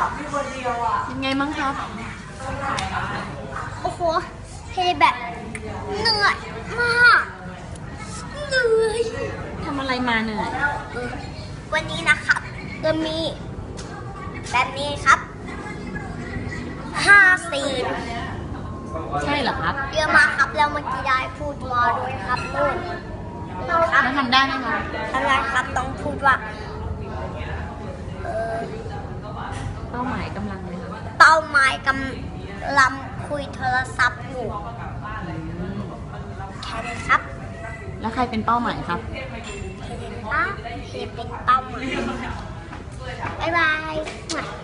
ยังไงมั้งครับโอ้โหเทแบบเหนื่อยมากเหนื่อยทำอะไรมาเหนื่อยวันนี้นะครับจะมีแบบนี้ครับ5 ซีนใช่เหรอครับเยอะมากครับแล้วเมื่อกี้ได้พูดวอด้วยครับนู่นครับแล้วทำได้ไหมครับทำไงครับต้องพูดว่าเป้าหมายกำลังเลยครับเป้าหมายกำลังคุยโทรศัพท์อยู่แค่นี้ครับแล้วใครเป็นเป้าหมายครับป้าเห็นเป็นเป้าหมายบ๊ายบาย